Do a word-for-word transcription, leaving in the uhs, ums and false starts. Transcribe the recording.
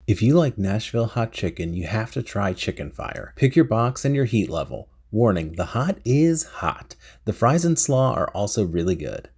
If you like Nashville Hot Chicken, you have to try Chicken Fire. Pick your box and your heat level. Warning, the hot is hot. The fries and slaw are also really good.